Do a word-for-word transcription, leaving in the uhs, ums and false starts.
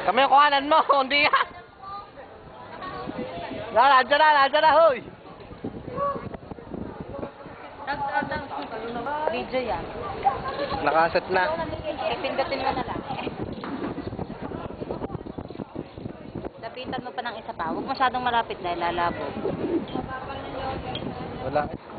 Kami yung kuhanan mo, hindi yan. Na, nandiyan na, nandiyan na, hoy. Video yan. Nakaset na. Ipindutin mo na lang. Lapitan mo pa ng isa pa. Huwag masyadong malapit dahil lalabo. Wala.